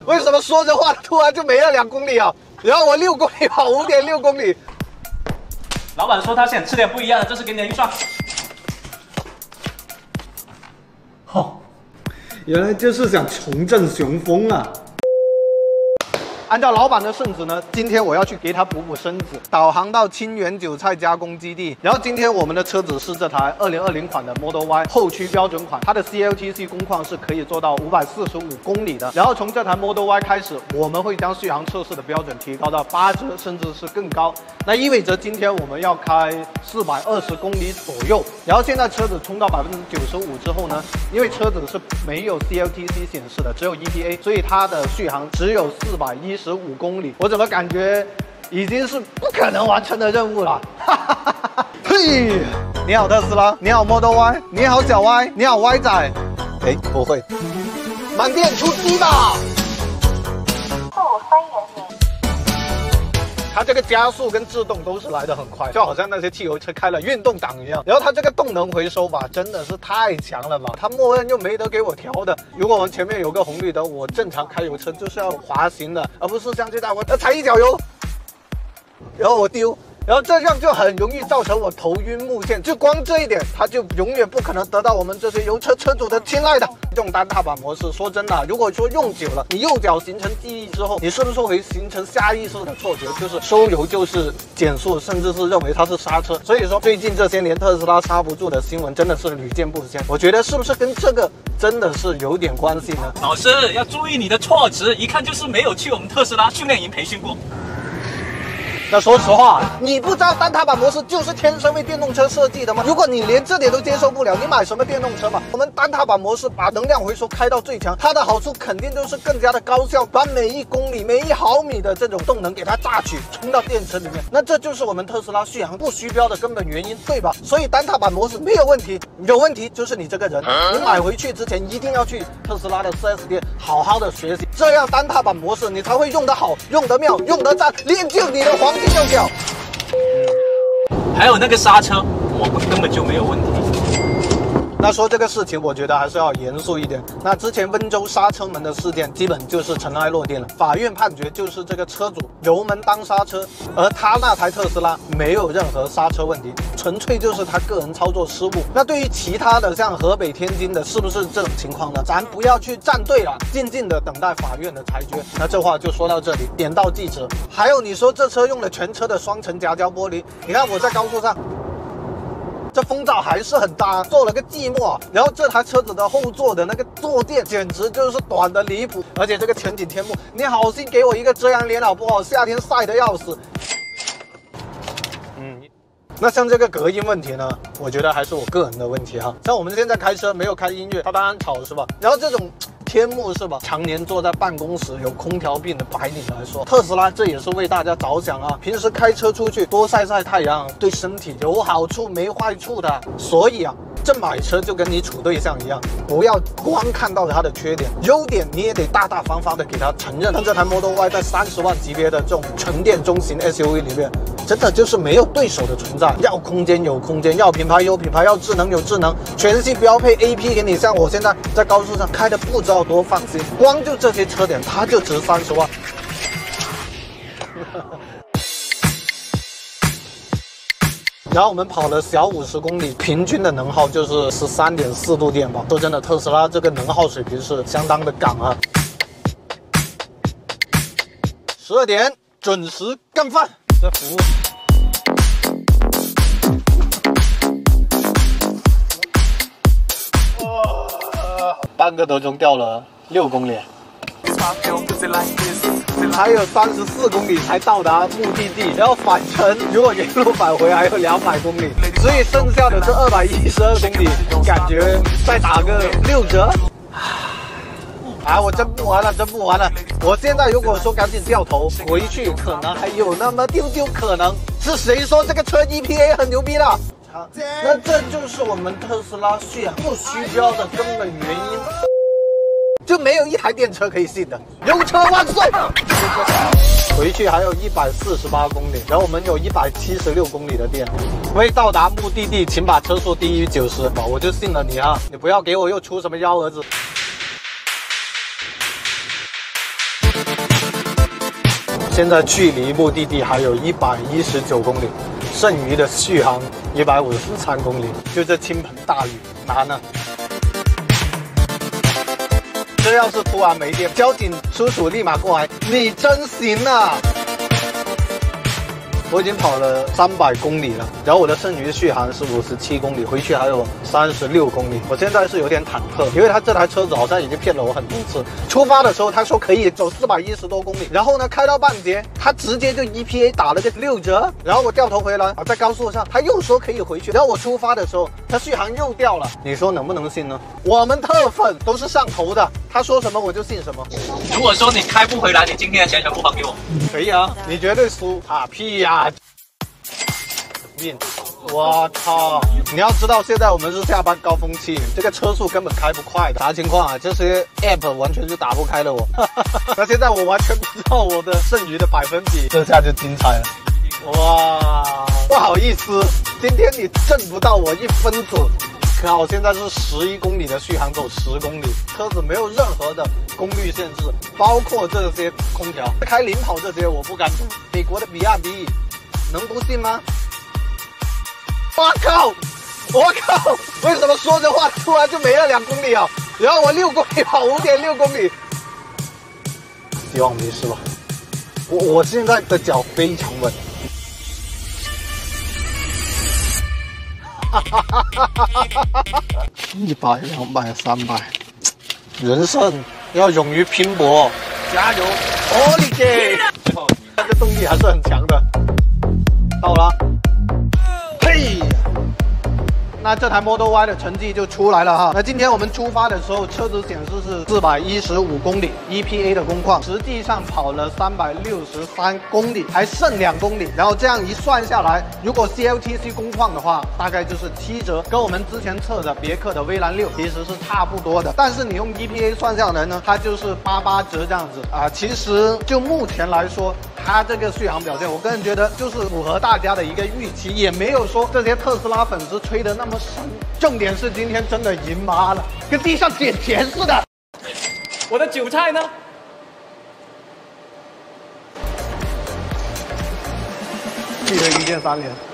为什么说着话突然就没了2公里啊？然后我6公里跑5.6公里。 老板说他想吃点不一样的，这是给你的预算。 哦，原来就是想重振雄风啊！按照老板的圣旨呢，今天我要去给他补身子，导航到清源韭菜加工基地。然后今天我们的车子是这台2020款的 Model Y 后驱标准款，它的 CLTC 工况是可以做到545公里的。然后从这台 Model Y 开始，我们会将续航测试的标准提高到80甚至是更高。那意味着今天我们要开420公里左右。然后现在车子充到95%之后呢，因为车子是没有 CLTC 显示的，只有 EPA， 所以它的续航只有415公里。我怎么感觉已经是不可能完成的任务了？嘿，你好特斯拉，你好 Model Y， 你好小 Y， 你好 Y 仔。哎，不会，满电出击吧！ 欢迎您。 它这个加速跟制动都是来得很快，就好像那些汽油车开了运动档一样。然后它这个动能回收吧，真的是太强了吧！它默认又没得给我调的。如果我们前面有个红绿灯，我正常开油车就是要滑行的，而不是像这台我踩一脚油，然后我丢。然后这样就很容易造成我头晕目眩，就光这一点，它就永远不可能得到我们这些油车车主的青睐的。这种单踏板模式，说真的，如果说用久了，你右脚形成记忆之后，你是不是会形成下意识的错觉，就是收油就是减速，甚至是认为它是刹车？所以说最近这些年特斯拉刹不住的新闻真的是屡见不鲜。我觉得是不是跟这个真的是有点关系呢？ 老师要注意你的措辞，一看就是没有去我们特斯拉训练营培训过。 那说实话，你不知道单踏板模式就是天生为电动车设计的吗？如果你连这点都接受不了，你买什么电动车嘛？我们单踏板模式把能量回收开到最强，它的好处肯定就是更加的高效，把每1公里、每1毫米的这种动能给它榨取，充到电池里面。那这就是我们特斯拉续航不虚标的根本原因，对吧？所以单踏板模式没有问题，有问题就是你这个人。你买回去之前一定要去特斯拉的 4S 店好好的学习，这样单踏板模式你才会用得好、用得妙、用得赞，练就你的黄金右脚。 还有那个刹车，我们根本就没有问题。 那说这个事情，我觉得还是要严肃一点。那之前温州刹车门的事件，基本就是尘埃落定了。法院判决就是这个车主油门当刹车，而他那台特斯拉没有任何刹车问题，纯粹就是他个人操作失误。那对于其他的像河北、天津的，是不是这种情况呢？咱不要去站队了，静静的等待法院的裁决。那这话就说到这里，点到即止。还有你说这车用了全车的双层夹胶玻璃，你看我在高速上。这风噪还是很大，做了个寂寞。然后这台车子的后座的那个坐垫简直就是短的离谱，而且这个全景天幕，你好心给我一个遮阳帘好不好？夏天晒得要死。那像这个隔音问题呢，我觉得还是我个人的问题哈。像我们现在开车没有开音乐，它当然吵是吧？然后这种天幕是吧？常年坐在办公室有空调病的白领来说，特斯拉这也是为大家着想啊。平时开车出去多晒晒太阳，对身体有好处没坏处的。所以啊，这买车就跟你处对象一样，不要光看到它的缺点，优点你也得大大方方的给它承认。像这台 Model Y 在30万级别的这种纯电中型 SUV 里面，真的就是没有对手的存在。要空间有空间，要品牌有品牌，要智能有智能，全系标配 AP 给你。像我现在在高速上开的不知道多放心，光就这些车点，它就值30万。然后我们跑了小50公里，平均的能耗就是13.4度电吧。说真的，特斯拉这个能耗水平是相当的杠啊。12点准时干饭，这服务。半个多钟掉了6公里。还有34公里才到达目的地，然后返程如果沿路返回还有200公里，所以剩下的这212公里，感觉再打个6折。啊，我真不玩了，真不玩了！我现在如果说赶紧掉头回去，可能还有那么丢丢可能。是谁说这个车 EPA 很牛逼的？那这就是我们特斯拉续航不虚标的根本原因。就没有一台电车可以信的，油车万岁！回去还有148公里，然后我们有176公里的电。为到达目的地，请把车速低于90，我就信了你啊！你不要给我又出什么幺蛾子。 现在距离目的地还有119公里，剩余的续航153公里，就这倾盆大雨，难啊！这要是突然没电，交警叔叔立马过来，你真行啊！我已经跑了300公里了，然后我的剩余续航是57公里，回去还有36公里。我现在是有点忐忑，因为他这台车子好像已经骗了我很多次。出发的时候他说可以走410多公里，然后呢开到半截，他直接就 EPA 打了个6折，然后我掉头回来在高速上他又说可以回去，然后我出发的时候他续航又掉了，你说能不能信呢？我们特粉都是上头的，他说什么我就信什么。 如果说你开不回来，你今天的钱全部还给我。 可以啊，你绝对输啊屁呀！命，我操！你要知道，现在我们是下班高峰期，这个车速根本开不快的。啥情况啊？这些 app 完全就打不开了我。那现在我完全不知道我的剩余的百分比，这下就精彩了。哇，不好意思，今天你挣不到我1分子。靠，现在是11公里的续航，走10公里，车子没有任何的功率限制，包括这些空调。开领跑这些我不敢赌，美国的比亚迪，能不信吗？我靠！我靠！为什么说这话突然就没了2公里啊？然后我6公里跑5.6公里，希望没事吧。我现在的脚非常稳。100、200、300，人生要勇于拼搏，加油 ，Holiday！ 这个动力还是很强的。到了，嘿！那这台 Model Y 的成绩就出来了哈。那今天我们出发的时候，车子显示是415公里 EPA 的工况，实际上跑了363公里，还剩2公里。然后这样一算下来，如果 CLTC 工况的话，大概就是7折，跟我们之前测的别克的威兰6其实是差不多的。但是你用 EPA 算下来呢，它就是88折这样子啊。其实就目前来说，它这个续航表现，我个人觉得就是符合大家的一个预期，也没有说这些特斯拉粉丝吹的那么深。重点是今天真的赢妈了，跟地上捡钱似的。 我的韭菜呢？ 记得1键3连。